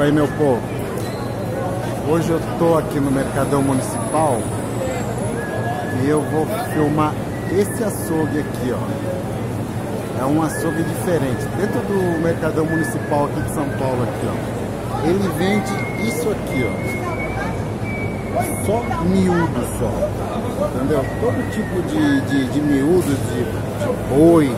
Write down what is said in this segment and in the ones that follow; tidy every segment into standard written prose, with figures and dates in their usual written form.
Oi, meu povo. Hoje eu tô aqui no Mercadão Municipal e eu vou filmar esse açougue aqui, ó. É um açougue diferente. Dentro do Mercadão Municipal aqui de São Paulo, aqui, ó. Ele vende isso aqui, ó. Só miúdo só. Entendeu? Todo tipo de miúdo, de boi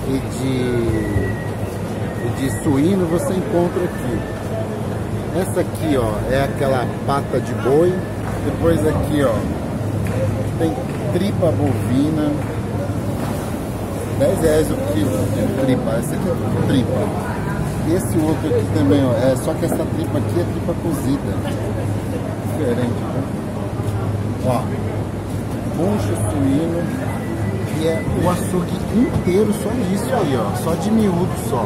e de suíno você encontra aqui. Essa aqui, ó, é aquela pata de boi. Depois aqui, ó, tem tripa bovina. R$10 o quilo de tripa. Essa aqui é tripa. E esse outro aqui também, ó, só que essa tripa aqui é tripa cozida. Diferente, né? Ó, bucho suíno. E é o açougue inteiro só disso aí, ó. Só de miúdo só.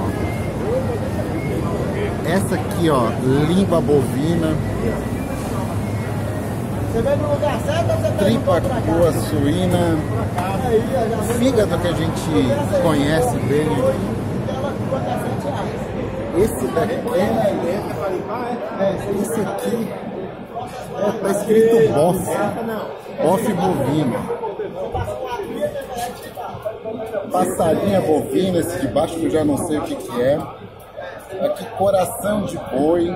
Essa aqui, ó, língua bovina. Você veio no lugar certo ou você tá tripa crua suína. Fígado que a gente conhece bem. Esse daqui, esse aqui tá escrito bofe bovino. Passarinha bovina, esse de baixo eu já não sei o que é. Aqui coração de boi.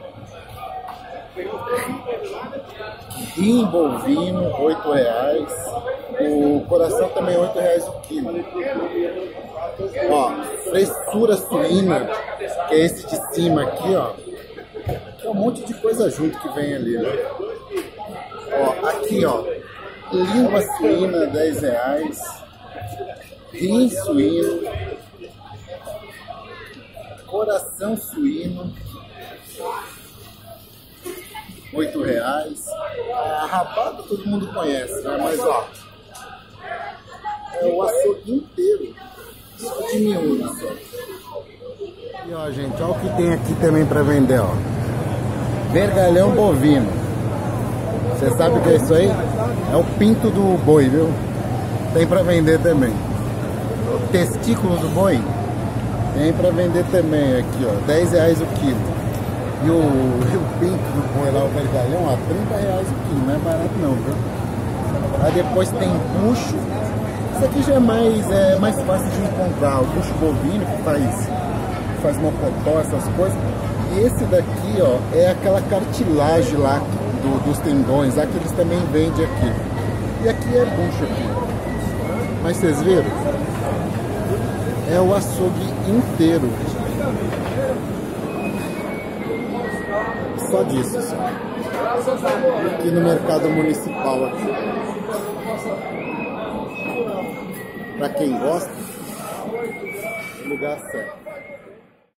Rim bovino, R$8. O coração também R$8 o quilo. Ó, frescura suína, que é esse de cima aqui, ó. Tem um monte de coisa junto que vem ali, ó. Ó, aqui, ó, língua suína, R$10. Rim suíno. Coração suíno, R$8. A rabada todo mundo conhece, né? Mas ó, é o açougue inteiro, só de miúdo só. E ó, gente, olha o que tem aqui também para vender, ó. Vergalhão bovino. Você sabe o que é isso aí? É o pinto do boi, viu? Tem para vender também. Testículo do boi. Tem pra vender também aqui, ó, R$10 o quilo. E o pinto do boi lá, o vergalhão, ó, R$30 o quilo. Não é barato não, viu? Aí depois tem bucho. Isso aqui já é mais fácil de encontrar. O bucho bovino que faz mocotó, essas coisas. E esse daqui, ó, é aquela cartilagem lá dos tendões, lá que eles também vendem aqui. E aqui é bucho aqui. Mas vocês viram? É o açougue inteiro. Só disso, só. Aqui no Mercado Municipal aqui. Pra quem gosta, lugar certo.